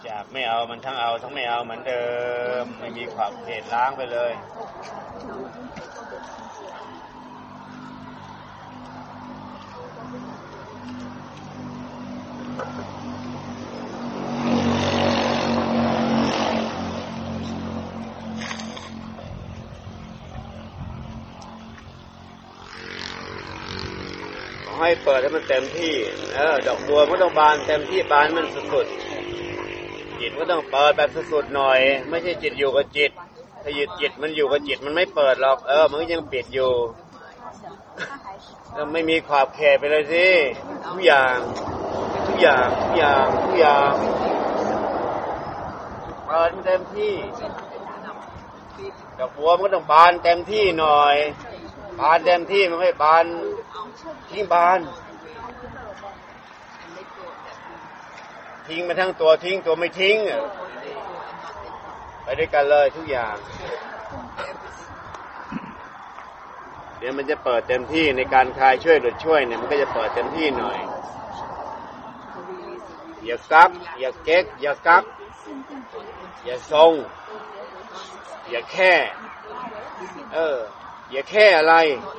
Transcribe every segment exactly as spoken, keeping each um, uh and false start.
จากไม่เอามันทั้งเอาทั้งไม่เอาเหมือนเดิมไม่มีขอบเขตล้างไปเลยให้เปิดให้มันเต็มที่เออดอกบัวก็ต้องบานเต็มที่บานมันสุดๆจิตก็ต้องเปิดแบบสุดๆหน่อยไม่ใช่จิตอยู่กับจิตถ้าจิตจิตมันอยู่กับจิตมันไม่เปิดหรอกเออมันก็ยังปิดอยู่ก็ไม่มีขอบเขตไปเลยสิทุกอย่างทุกอย่างทุกอย่างทุกอย่างเปิดเต็มที่ดอกบัวมันก็ต้องบานเต็มที่หน่อยบานเต็มที่มันไม่บานทิ้งบานทิ้งมาทั้งตัวทิ้งตัวไม่ทิ้งไปด้วยกันเลยทุกอย่างเดี๋ยวมันจะเปิดเต็มที่ในการคลายช่วยหรือช่วยเนี่ยมันก็จะเปิดเต็มที่หน่อยอย่ากักอย่าเก๊กอย่ากักอย่าทรงอย่าแค่เอออย่าแค่อะไร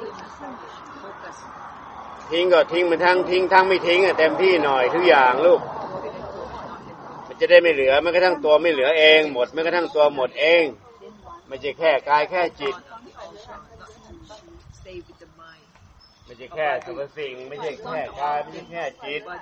ทิ้งก็ทิ้งมันทั้งทิ้งทั้งไม่ทิ้งอ่ะเต็มที่หน่อยทุกอย่างลูกมันจะได้ไม่เหลือมันก็ทั้งตัวไม่เหลือเองหมดมันก็ทั้งตัวหมดเองไม่ใช่แค่กายแค่จิตไม่ใช่แค่สรรพสิ่งไม่ใช่แค่กายไม่ใช่แค่จิต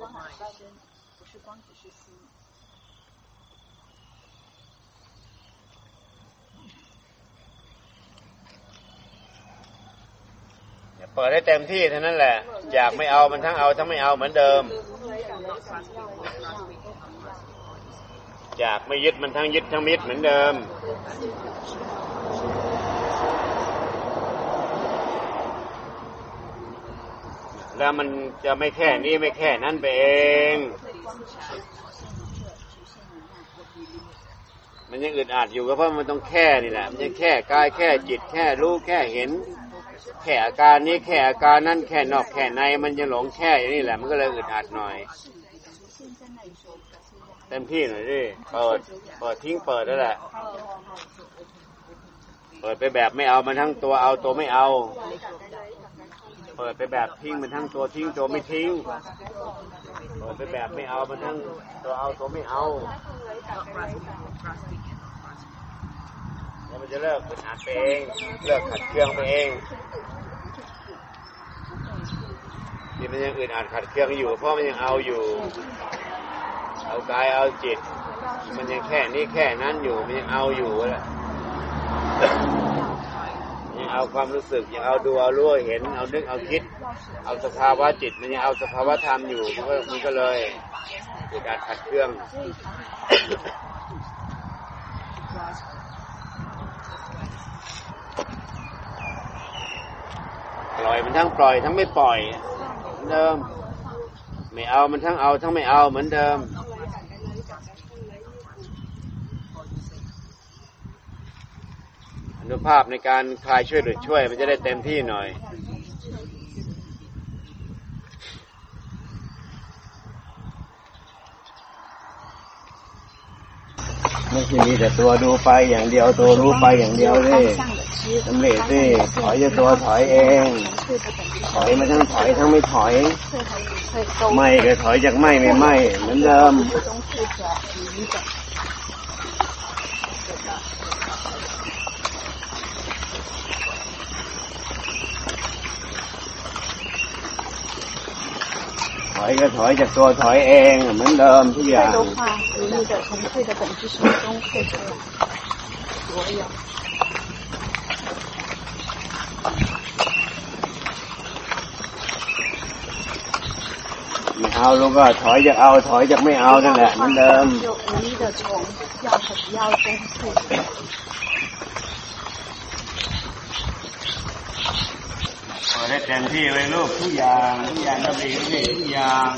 เปิดให้เต็มที่เท่านั้นแหละอยากไม่เอามันทั้งเอาทั้งไม่เอาเหมือนเดิมอยากไม่ยึดมันทั้งยึดทั้งมิดเหมือนเดิมแล้วมันจะไม่แค่นี้ไม่แค่นั้นไปเองมันยังอึดอัดอยู่ก็เพราะมันต้องแค่นี่แหละมันยังแค่กายแค่จิตแค่รู้แค่เห็นแค่อาการนี้แค่อาการนั้นแค่นอกแค่ในมันยังหลงแค่อย่างนี้แหละมันก็เลยอึดอัดหน่อยเต็มที่หน่อยดิเปิดเปิดทิ้งเปิดนั่นแหละเปิดไปแบบไม่เอามันทั้งตัวเอาตัวไม่เอาเปิดไปแบบทิ้งมันทั้งตัวทิ้งตัวไม่ทิ้งเปิดไปแบบไม่เอามันทั้งตัวเอาตัวไม่เอาแล้วมันจะเลิกอึดอัดไปเองเลิกขัดเคืองไปเองที่มันยังอึดอัดขัดเคืองอยู่เพราะมันยังเอาอยู่เอากายเอาจิตมันยังแค่นี้แค่นั้นอยู่มันยังเอาอยู่แหละยังเอาความรู้สึกยังเอาดูเอารู้เห็นเอานึกเอาคิดเอาสภาวะจิตมันยังเอาสภาวะธรรมอยู่มันก็มันก็เลยอึดอัดขัดเคืองปล่อยมันทั้งปล่อยทั้งไม่ปล่อยเหมือนเดิมไม่เอามันทั้งเอาทั้งไม่เอาเหมือนเดิมอนุภาพในการคลายช่วยหรือช่วยมันจะได้เต็มที่หน่อยไม่ใช่มีแต่ตัวดูไปอย่างเดียวตัวรู้ไปอย่างเดียวเลยสำเร็จสิถอยจะตัวถอยเองถอยมาทั้งถอยทั้งไม่ถอยไม่ก็ถอยจากไม่ไม่ไม่เหมือนเดิมถอยก็ถอยจากตัวถอยเองเหมือนเดิมทุกอย่างไม่เอาลูกก็ถอยจากเอาถอยจากไม่เอานั่นแหละเหมือนเดิมเปิดให้เต็มที่เลยลูกทุกอย่างทุกอย่างดำริทุกอย่าง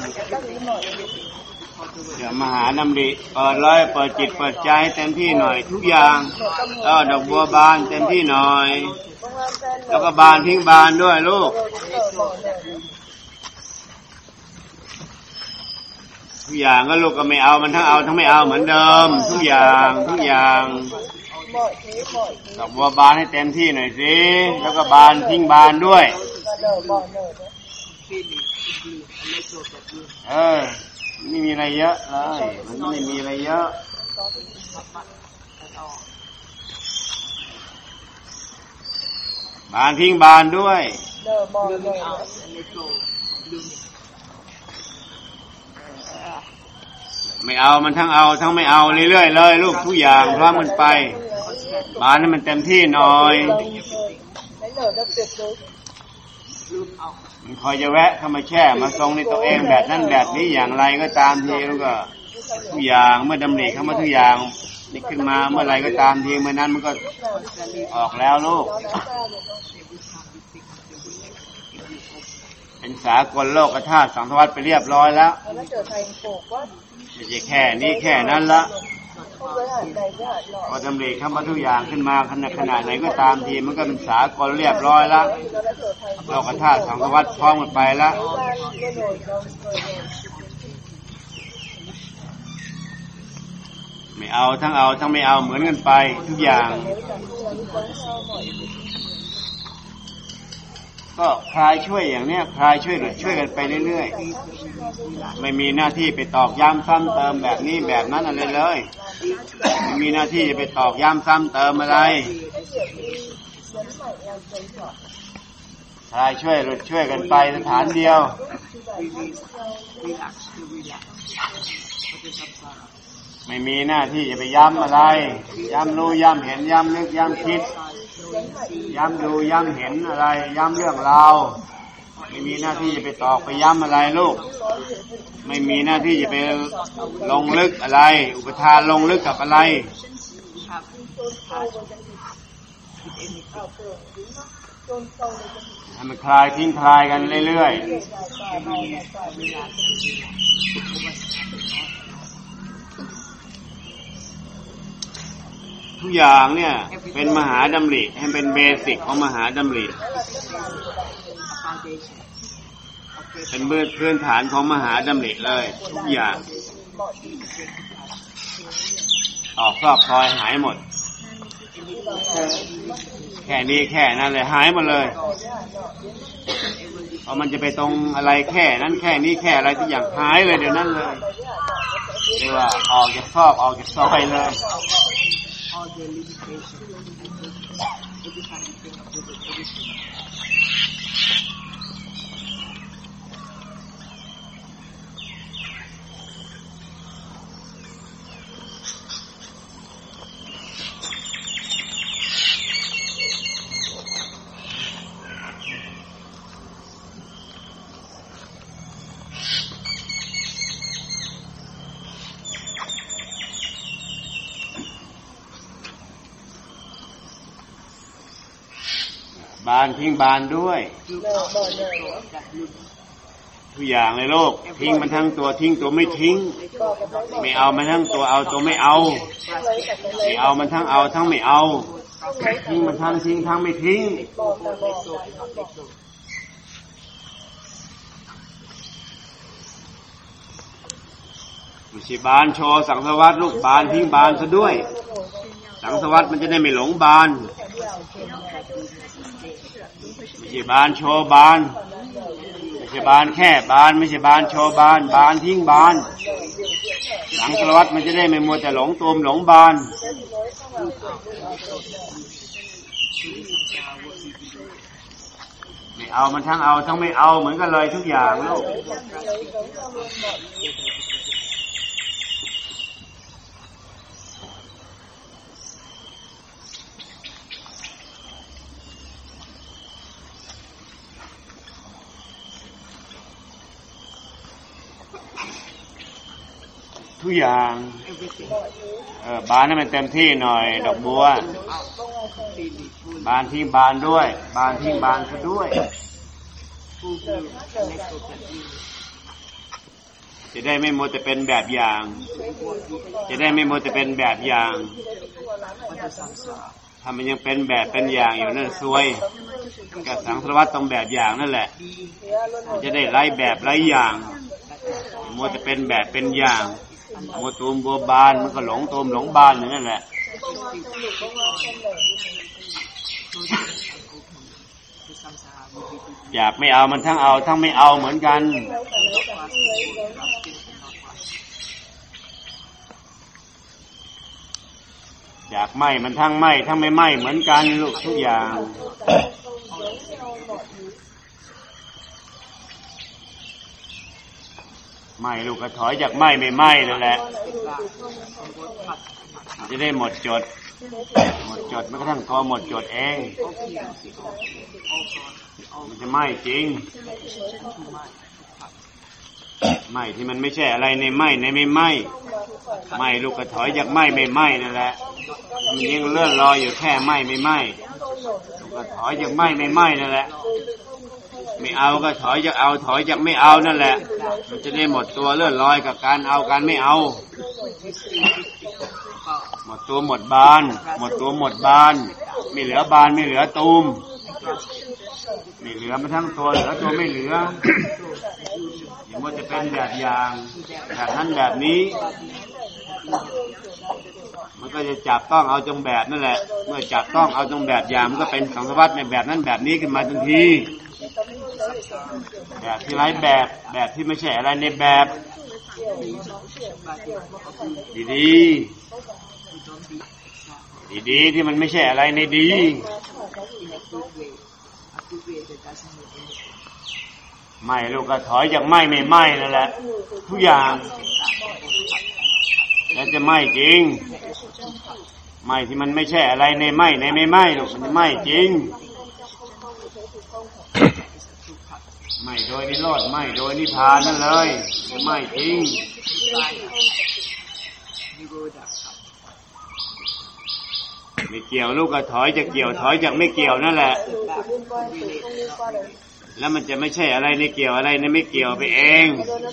เดี๋ยวมาหาดำริเปิดเลยเปิดจิตเปิดใจเต็มที่หน่อยทุกอย่างเออดอกบัวบานเต็มที่หน่อยแล้วก็บานทิ้งบานด้วยลูกทุกอย่างก็ลูกก็ไม่เอามันทั้งเอาทั้งไม่เอาเหมือนเดิมทุกอย่างทุกอย่างดอกบัวบานให้เต็มที่หน่อยสิแล้วก็บานทิ้งบานด้วยเออไม่มีอะไรเยอะเลยมันไม่มีอะไรเยอะบานทิ้งบานด้วยไม่เอามันทั้งเอาทั้งไม่เอาเรื่อยๆเลยลูกทุกอย่างพร้อมกันไปบานให้มันเต็มที่หน่อยมันคอยจะแวะเข้ามาแช่มาทรงในตัวเองแบบนั้นแบบนี้อย่างไรก็ตามทีแล้วก็ทุกอย่างเมื่อดำริเข้ามาทุกอย่างนี่ขึ้นมาเมื่อไรก็ตามทีเมื่อนั้นมันก็ออกแล้วลูกเป็นสากลโลกธาตุสังสารวัฏไปเรียบร้อยแล้วไม่ใช่แค่นี้แค่นั้นละพอดำริเข้ามาทุกอย่างขึ้นมาขนาดขนาดไหนก็ตามทีมันก็เป็นสากลเรียบร้อยแล้วโลกธาตุสังสารวัฏพร้อมกันไปแล้วไม่เอาทั้งเอาทั้งไม่เอาเหมือนกันไปทุกอย่างก็คลายช่วยอย่างเนี้ยคลายช่วยหรือช่วยกันไปเรื่อยๆไม่มีหน้าที่ไปตอกย้ำซ้ำเติมแบบนี้แบบนั้นอะไรเลยไม่มีหน้าที่จะไปตอกย้ำซ้ำเติมอะไรคลายช่วยหรือช่วยกันไปสถานเดียวไม่มีหน้าที่จะไปย้ำอะไรย้ำรู้ย้ำเห็นย้ำนึกย้ำคิดย้ำดูย้ำเห็นอะไรย้ำเรื่องราวไม่มีหน้าที่จะไปตอกไปย้ำอะไรลูกไม่มีหน้าที่จะไปลงลึกอะไรอุปทานลงลึกกับอะไรให้มันคลายทิ้งคลายกันเรื่อยๆทุกอย่างเนี่ยเป็นมหาดำริให้เป็นเบสิกของมหาดำริเป็นเบื้องพื้นฐานของมหาดำริเลยทุกอย่างออกครอบคลอยหายหมดแค่นี้แค่นั้นเลยหายหมดเลยเพราะมันจะไปตรงอะไรแค่นั้นแค่นี้แค่อะไรทุกอย่างหายเลยเดี๋ยวนั้นเลยเรียกว่าออกจากครอบออกจากซอยเลยบานทิ้งบานด้วยทุกอย่างเลยโลกทิ้งมันทั้งตัวทิ้งตัวไม่ทิ้งไม่เอามันทั้งตัวเอาตัวไม่เอาไม่เอามันทั้งเอาทั้งไม่เอาทิ้งมันทั้งทิ้งทั้งไม่ทิ้งไม่ใช่บานโชว์สังสารวัฏลูกบานทิ้งบานซะด้วยสังสารวัฏมันจะได้ไม่หลงบานไม่ใช่บานโชว์บานไม่ใช่บานแค่บานไม่ใช่บานโชว์บานบานทิ้งบานสังสารวัฏมันจะได้ไม่มัวแต่หลงตัวหลงบานไม่เอามันทั้งเอาทั้งไม่เอาเหมือนกันเลยทุกอย่างลูกทุกอย่างเออบานให้มันเต็มที่หน่อยดอกบัวบานทิ้งบานด้วยบานทิ้งบานซะด้วยจะได้ไม่มัวแต่เป็นแบบอย่างจะได้ไม่มัวแต่เป็นแบบอย่างถ้ามันยังเป็นแบบเป็นอย่างอยู่นั่นซวยกับสังสารวัฏต้องแบบอย่างนั่นแหละจะได้ไล่แบบไล่อย่างมัวจะเป็นแบบเป็นอย่างมัวตูมบัวบานมันก็หลงตูมหลงบานอย่างนั้นแหละอยากไม่เอามันทั้งเอาทั้งไม่เอาเหมือนกันอยากไหมมันทั้งไหมทั้งไม่ไหมเหมือนกันลูกทุกอย่างไหมลูกก็ถอยจากไหมไม่ไหมนั่นแหละจะได้หมดจดหมดจดมันก็ทั้งตัวหมดจดเองมันจะไหมจริงไหมที่มันไม่ใช่อะไรในไหมในไม่ไหมไหมลูกก็ถอยจากไหมไม่ไหมนั่นแหละมันยังเลื่อนลอยอยู่แค่ไหมไม่ไหมลูกก็ถอยจากไหมไม่ไหมนั่นแหละไม่เอาก็ถอยจากเอาถอยจากไม่เอานั่นแหละมันจะได้หมดตัวเลื่อนลอยกับการเอาการไม่เอาหมดตัวหมดบานหมดตัวหมดบานไม่เหลือบานไม่เหลือตูมไม่เหลือมาทั้งตัวเหลือตัวไม่เหลือมันจะเป็นแบบอย่างแบบนั้นแบบนี้มันก็จะจับต้องเอาจงแบบนั่นแหละเมื่อจับต้องเอาจงแบบอย่างมันก็เป็นสังสารวัฏในแบบนั้นแบบนี้ขึ้นมาทันทีแบบที่ไร้แบบแบบที่ไม่ใช่อะไรในแบบดีๆดีๆที่มันไม่ใช่อะไรในดีไม่ลูกก็ถอยจากไม่ไม่ไม่นั่นแหละทุกอย่างแล้วจะไม่จริงไม่ที่มันไม่ใช่อะไรในไม่ในไม่ไม่ลูกมันจะไม่จริงไม่โดยนิโรธไม่โดยนิพพานนั่นเลยจะไม่จริงไม่เกี่ยวลูกก็ถอยจะเกี่ยวถอยจากไม่เกี่ยวนั่นแหละแล้วมันจะไม่ใช่อะไรในเกี่ยวอะไรในไม่เกี่ยวไปเอง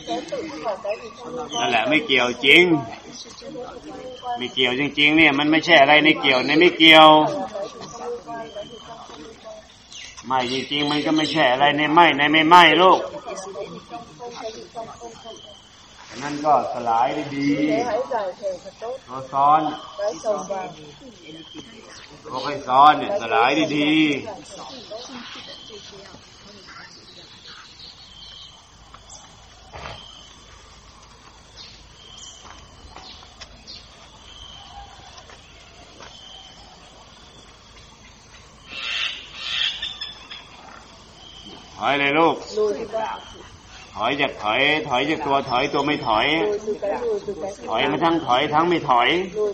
นั่นแหละไม่เกี่ยวจริงไม่เกี่ยวจริงๆเนี่ยมันไม่ใช่อะไรในเกี่ยวในไม่เกี่ยวไม่จริงๆมันก็ไม่ใช่อะไรในไม่ในไม่ไม่ลูกนั่นก็สลายดีๆเราซ้อนเราค่อยซ้อนเนี่ยสลายดีๆถอยเลยลูกถอยจากถอยถอยจากตัวถอยตัวไม่ถอยถอยมาทั้งถอยทั้งไม่ถอย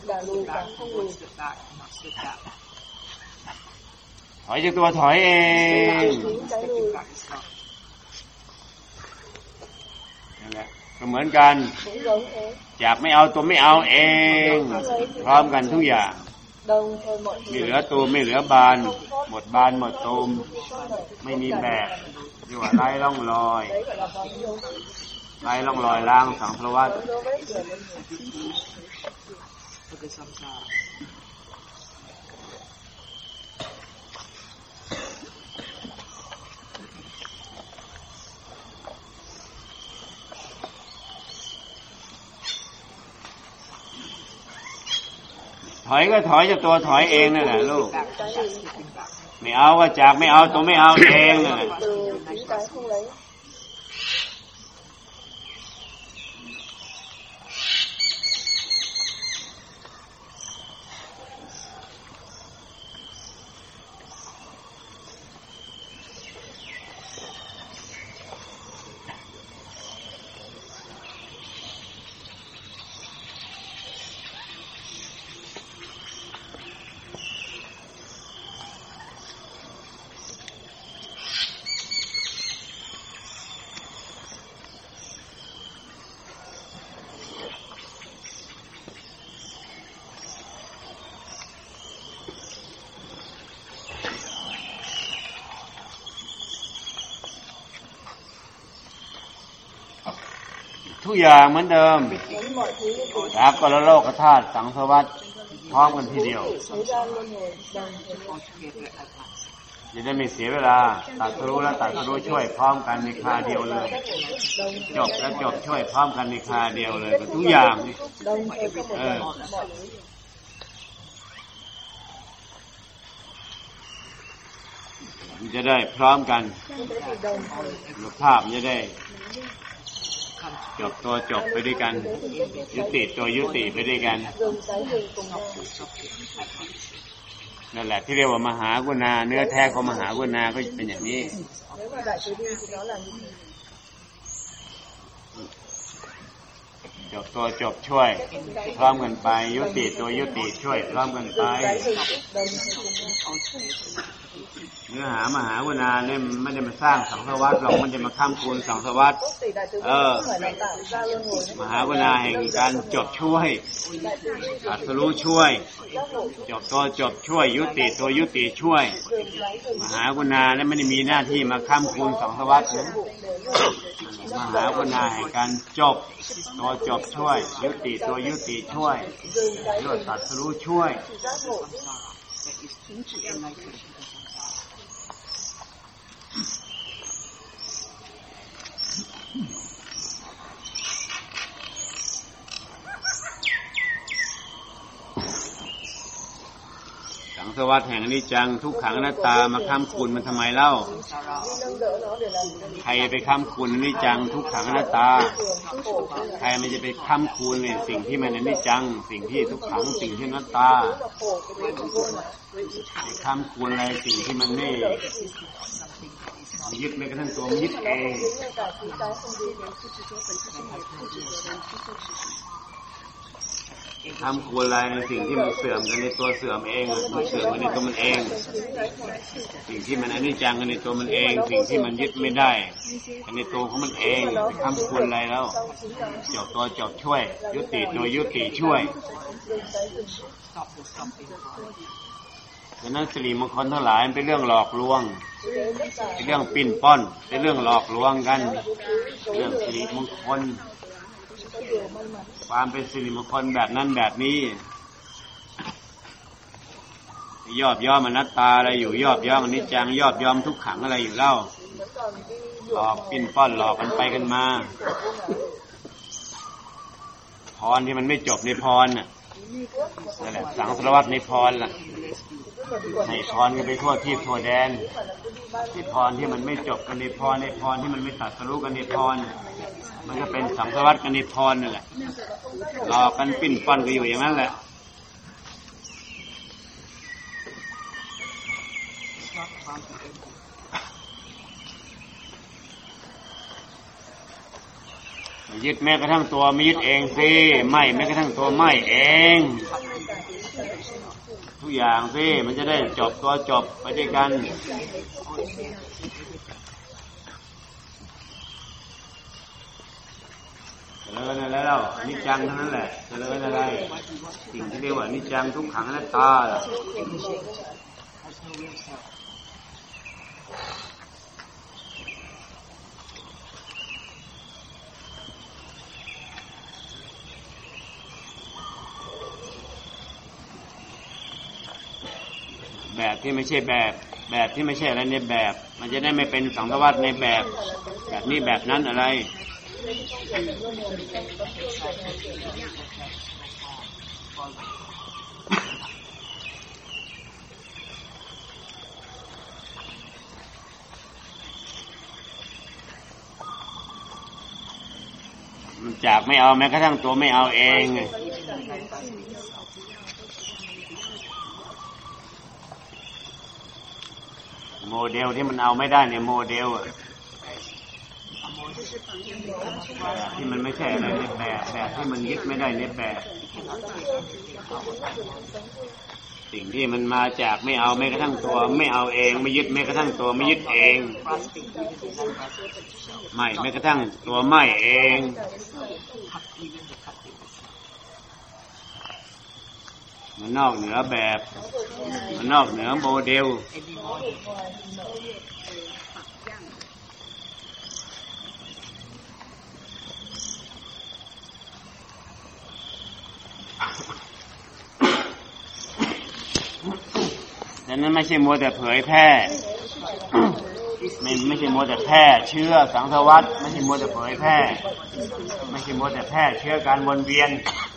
ถอยจากตัวถอยเองนั่นแหละก็เหมือนกันจากไม่เอาตัวไม่เอาเองพร้อมกันทุกอย่างไม่เหลือตูมไม่เหลือบานหมดบานหมดตูมไม่มีแบบที่ว่าไร้ร่องรอยไร้ร่องรอยล้างสังสารวัฏถอยก็ถอยจากตัวถอยเองนั่นแหละลูกไม่เอาก็จากไม่เอาตัวไม่เอาเองนั่นแหละทุกอย่างเหมือนเดิมจากกลโลกธาตุสังสารวัฏพร้อมกันทีเดียวจะได้ไม่เสียเวลาตัดรู้แล้วตัดรู้ช่วยพร้อมกันในคราเดียวเลยจบแล้วจบช่วยพร้อมกันในคราเดียวเลยทุกอย่างนี่เออมันจะได้พร้อมกันรูปภาพจะได้จบตัวจบไปด้วยกันยุติตัวยุติไปด้วยกันนั่นแหละที่เรียกว่ามหากรุณาเนื้อแท้ของมหากรุณาก็เป็นอย่างนี้จบตัวจบช่วยพร้อมกันไปยุติตัวยุติช่วยพร้อมกันไปเนื้อหามหากรุณาเนี่ยไม่ได้มาสร้างสังสารวัฏหรอกมันจะมาค้ำคูณสังสารวัฏเออมหากรุณาแห่งการจบช่วยตรัสรู้ช่วยจบตัวจบช่วยยุติตัวยุติช่วยมหากรุณาเนี่ยไม่ได้มีหน้าที่มาค้ำคูณสังสารวัฏนะมหากรุณาแห่งการจบตัวจบช่วยยุติตัวยุติช่วยยอดตรัสรู้ช่วยสังสารวัฏแห่งอนิจจังทุกขังอนัตตามาค้ำคูณมันทำไมเล่าใครไปค้ำคูณอนิจจังทุกขังอนัตตาใครมันจะไปค้ำคูณเนี่ยสิ่งที่มันอนิจจังสิ่งที่ทุกขังสิ่งที่อนัตตาไปค้ำคูณอะไรสิ่งที่มันไม่ยึดไม่กระทั่งตัวมันยึดเองทำควรอะไรในสิ่งที่มันเสื่อมกันในตัวเสื่อมเองมันเสื่อมกันในตัวมันเองสิ่งที่มันอนิจจังกันในตัวมันเองสิ่งที่มันยึดไม่ได้กันในตัวของมันเองทำควรอะไรแล้วจบตัวจบช่วยยุติตัวยุติช่วยดังนั้นสิริมงคลทั้งหลายเป็นเรื่องหลอกลวงเป็นเรื่องปิ้นป้อนเป็นเรื่องหลอกลวงกันเรื่องสิริมงคลความเป็นสิริมงคลแบบนั้นแบบนี้ยอบย่อมอนัตตาอะไรอยู่ยอบย่อมอนิจจังยอบย่อมทุกขังอะไรอยู่เล่าหลอกปิ้นป้อนหลอกกันไปกันมาพรที่มันไม่จบในพรน่ะนั่นแหละสังสารวัฏในพรล่ะให้พรกันไปทั่วที่ทั่วแดนที่พรที่มันไม่จบกันในพรในพรที่มันไม่ตัดสรุปกันในพรมันก็เป็นสังสารวัฏกันในพรนั่นแหละหลอกกันปิ้นป้อนกันอยู่อย่างนั้นแหละยึดแม้กระทั่งตัวไม่ยึดเองสิไม่แม้กระทั่งตัวไม่เองทุกอย่างสิมันจะได้จบตัวจบไปด้วยกันเจริญอะไรแล้วนิจจังเท่านั้นแหละเจริญอะไรสิ่งที่เรียกว่านิจจังทุกขังอนัตตาแบบที่ไม่ใช่แบบแบบที่ไม่ใช่อะไรในแบบมันจะได้ไม่เป็นสังสารวัฏในแบบแบบนี้แบบนั้นอะไรมันจากไม่เอาแม้กระทั่งตัวไม่เอาเองโมเดลที่มันเอาไม่ได้เนี่ยโมเดลอะแบบที่มันไม่ใช่อะไรในแบบแบบที่มันยึดไม่ได้ในแบบสิ่งที่มันมาจากไม่เอาแม้กระทั่งตัวไม่เอาเองไม่ยึดแม้กระทั่งตัวไม่ยึดเองไม่แม้กระทั่งตัวไม่เองมันนอกเหนือแบบมันนอกเหนือโมเดลดังนั้นไม่ใช่มัวแต่เผยแพร่ไม่ไม่ใช่มัวแต่แพร่เชื้อสังสารวัฏไม่ใช่มัวแต่เผยแพร่ไม่ใช่มัวแต่แพร่เชื้อการวนเวียน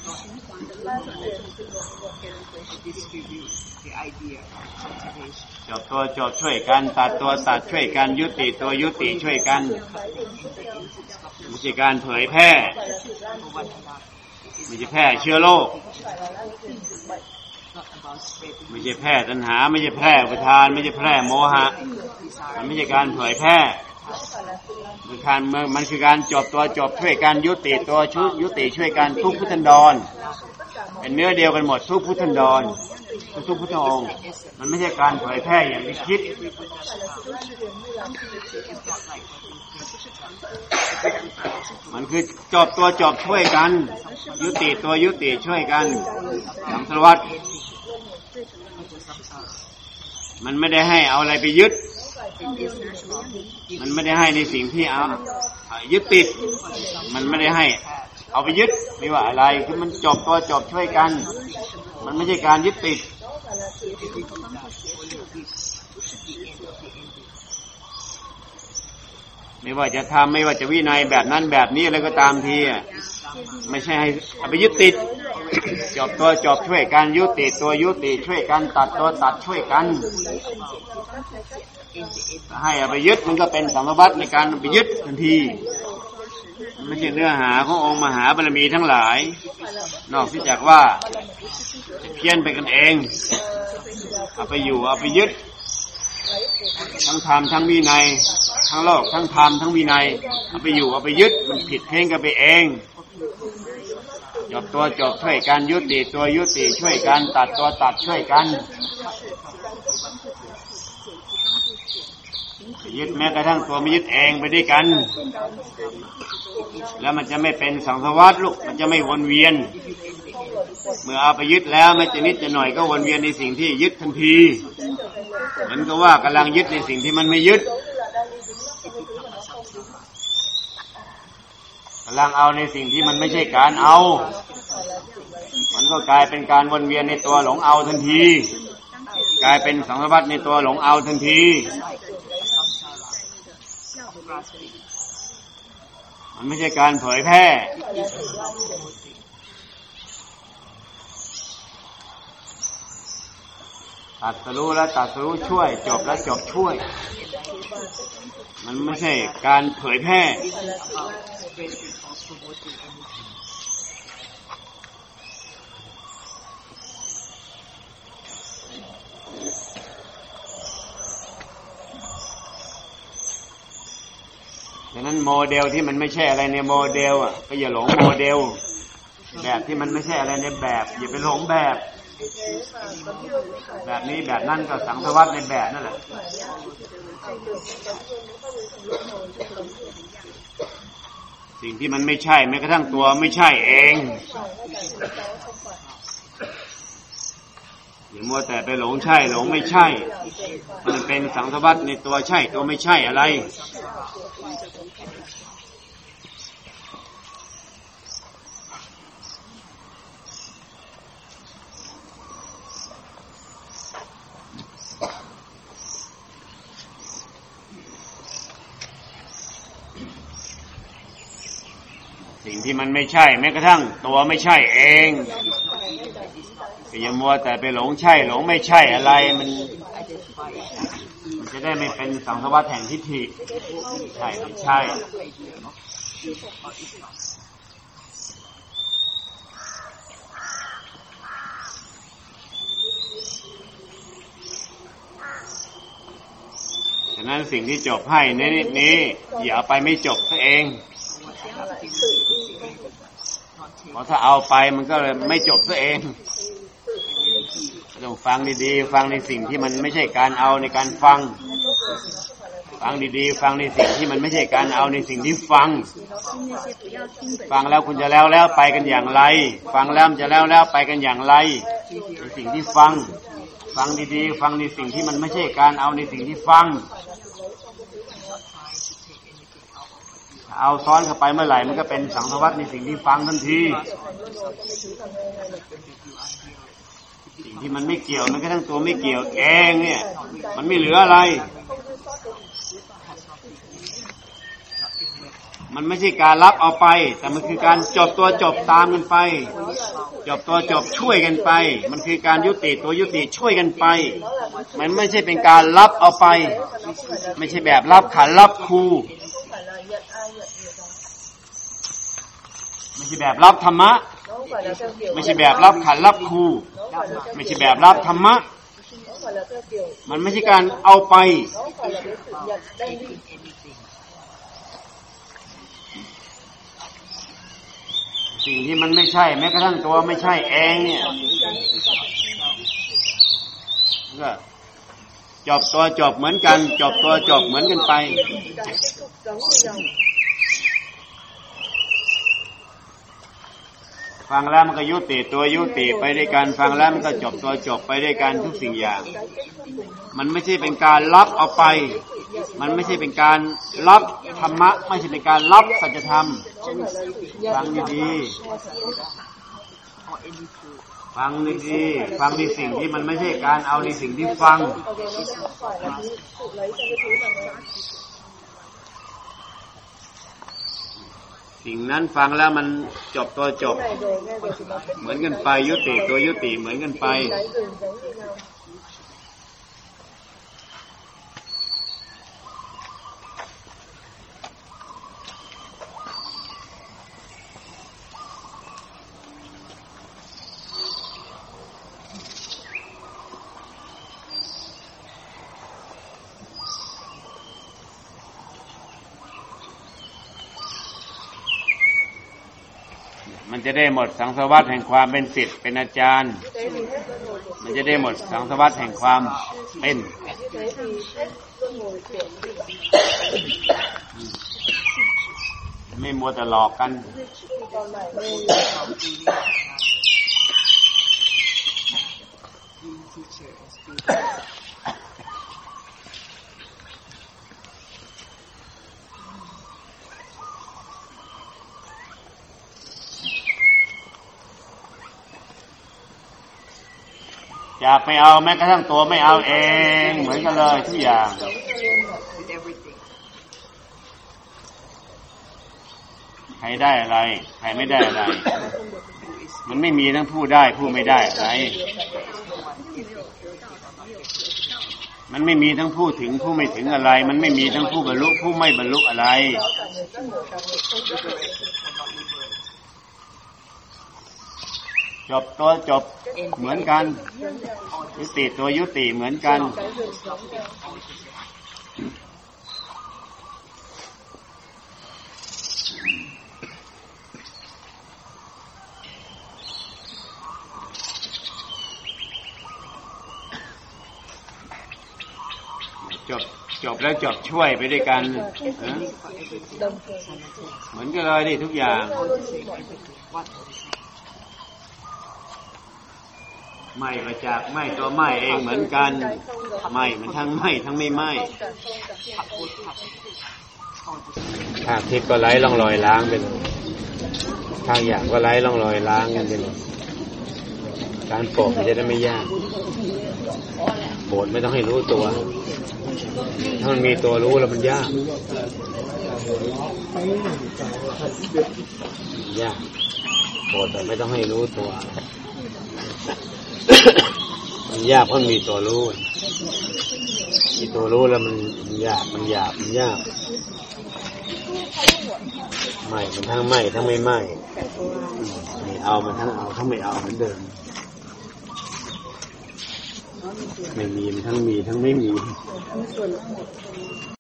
จบตัวจบช่วยกันตัดตัวตัดช่วยกันยุติตัวยุติช่วยกันไม่ใช่การเผยแพร่ไม่ใช่แพร่เชื้อโรคไม่ใช่แพร่ตัณหาไม่ใช่แพร่อุปทานไม่ใช่แพร่โมหะมันไม่ใช่การเผยแพร่มันการมันคือการจบตัวจบช่วยกันยุติตัวชุดยุติช่วยกันทุกพุทธันดรเป็นเนื้อเดียวกันหมดทุกพุทธันดรทุกพุทธองค์มันไม่ใช่การเผยแพร่อย่างที่คิดมันคือจบตัวจบช่วยกันยุติตัวยุติช่วยกันสังสารวัฏมันไม่ได้ให้เอาอะไรไปยึดมันไม่ได้ให้ในสิ่งที่เอายึดติดมันไม่ได้ให้เอาไปยึดไม่ว่าอะไรคือมันจบตัวจบช่วยกันมันไม่ใช่การยึดติดไม่ว่าจะทำไม่ว่าจะวินัยแบบนั้นแบบนี้อะไรก็ตามทีไม่ใช่ให้เอาไปยึดติดจบตัวจบช่วยกันยุติตัวยุติช่วยกันตัดตัวตัดช่วยกันให้เอาไปยึดมันก็เป็นสัมภวัตในการไปยึดทันทีไม่ใช่เนื้อหาขององค์มหาบารมีทั้งหลายนอกจากว่าเพี้ยนไปกันเองเอาไปอยู่เอาไปยึดทั้งธรรมทั้งวินัยทั้งโลกทั้งธรรมทั้งวินัยเอาไปอยู่เอาไปยึดมันผิดเพ่งกันไปเองจบตัวจบช่วยกันยุติตัวยุติช่วยกันตัดตัวตัดช่วยกันยึดแม้กระทั่งตัวไม่ยึดเองไปด้วยกันแล้วมันจะไม่เป็นสังสารวัฏลูกมันจะไม่วนเวียนเมื่อเอาไปยึดแล้วไม่จะนิดจะหน่อยก็วนเวียนในสิ่งที่ยึดทันทีเหมือนกับว่ากำลังยึดในสิ่งที่มันไม่ยึดกำลังเอาในสิ่งที่มันไม่ใช่การเอามันก็กลายเป็นการวนเวียนในตัวหลงเอาทันทีกลายเป็นสังสารวัฏในตัวหลงเอาทันทีมันไม่ใช่การเผยแพร่ตัดสรู้แล้วตัดสรู้ช่วยจบแล้วจบช่วยมันไม่ใช่การเผยแพร่ดังนั้นโมเดลที่มันไม่ใช่อะไรในโมเดลอ่ะก็อย่าหลงโมเดลแบบที่มันไม่ใช่อะไรในแบบอย่าไปหลงแบบแบบนี้แบบนั่นก็สังสารวัฏในแบบนั่นแหละสิ่งที่มันไม่ใช่แม้กระทั่งตัวไม่ใช่เองอย่ามัวแต่ไปหลงใช่หลงไม่ใช่มันเป็นสังสารวัฏในตัวใช่ตัวไม่ใช่อะไรสิ่งที่มันไม่ใช่แม้กระทั่งตัวไม่ใช่เองก็อย่ามัวแต่ไปหลงใช่หลงไม่ใช่อะไรมันมันจะได้ไม่เป็นสังสารวัฏแห่งทิฏฐิใช่ไม่ใช่ฉะนั้นสิ่งที่จบให้ในนี้อย่าเอาไปไม่จบตัวเองเพราะถ้าเอาไปมันก็เลยไม่จบตัวเองต้องฟังดีๆฟังในสิ่งที่มันไม่ใช่การเอาในการฟังฟังดีๆฟังในสิ่งที่มันไม่ใช่การเอาในสิ่งที่ฟังฟังแล้วคุณจะแล้วแล้วไปกันอย่างไรฟังแล้วจะแล้วแล้วไปกันอย่างไรในสิ่งที่ฟังฟังดีๆฟังในสิ่งที่มันไม่ใช่การเอาในสิ่งที่ฟังเอาซ้อนเข้าไปเมื่อไหร่มันก็เป็นสังสารวัฏในสิ่งที่ฟังทันทีสิ่งที่มันไม่เกี่ยวมันก็ทั้งตัวไม่เกี่ยวเองเนี่ยมันไม่เหลืออะไรมันไม่ใช่การรับเอาไปแต่มันคือการจบตัวจบตามกันไปจบตัวจบช่วยกันไปมันคือการยุติตัวยุติช่วยกันไปมันไม่ใช่เป็นการรับเอาไปไม่ใช่แบบรับขันรับครูไม่ใช่แบบรับธรรมะไม่ใช่แบบรับขันรับครูไม่ใช่แบบรับธรรมะมันไม่ใช่การเอาไปสิ่งที่มันไม่ใช่แม้กระทั่งตัวไม่ใช่เองเนี่ยก็จบตัวจบเหมือนกันจบตัวจบเหมือนกันไปฟังแล้วมันก็ยุติตัวยุติไปด้วยกันฟังแล้วมันก็จบตัวจบไปด้วยกันทุกสิ่งอย่างมันไม่ใช่เป็นการรับเอาไปมันไม่ใช่เป็นการรับธรรมะไม่ใช่เป็นการรับสัจธรรมฟังดีๆฟังดีๆฟังในสิ่งที่มันไม่ใช่การเอาในสิ่งที่ฟังสิ่งนั้นฟังแล้วมันจบตัวจบเหมือนกันไปยุติตัวยุติเหมือนกันไปมันจะได้หมดสังสารวัฏแห่งความเป็นศิษย์เป็นอาจารย์มันจะได้หมดสังสารวัฏแห่งความเป็นไม่มัวแต่หลอกกันอยากไม่เอาแม้กระทั่งตัวไม่เอาเองเหมือนกันเลยทุกอย่างใครได้อะไรใครไม่ได้อะไรมันไม่มีทั้งผู้ได้ผู้ไม่ได้อะไรมันไม่มีทั้งผู้ถึงผู้ไม่ถึงอะไรมันไม่มีทั้งผู้บรรลุผู้ไม่บรรลุอะไรจบตัวจบเหมือนกันยุติตัวยุติเหมือนกันจบจบแล้วจบช่วยไปด้วยกันเหมือนกันเลยดิทุกอย่างไหม้มาจากไหม้ตัวไหม้เองเหมือนกันไหม้มันทั้งไหม้ทั้งไม่ไหม้ภาคทิพย์ก็ไร้ร่องรอยล้างไปเลยภาคหยาบก็ไร้ร่องรอยล้างกันไปเลยการโปรดมันจะได้ไม่ยากโปรดไม่ต้องให้รู้ตัวถ้ามันมีตัวรู้แล้วมันยากยากโปรดแต่ไม่ต้องให้รู้ตัวมันยากเพราะมีตัวรู้มีตัวรู้แล้วมันยากมันหยาบมันยากไม่มันทั้งไม่ทั้งไม่ไม่ไม่เอามันทั้งเอาทั้งไม่เอาเหมือนเดิมไม่มีมันทั้งมีทั้งไม่มี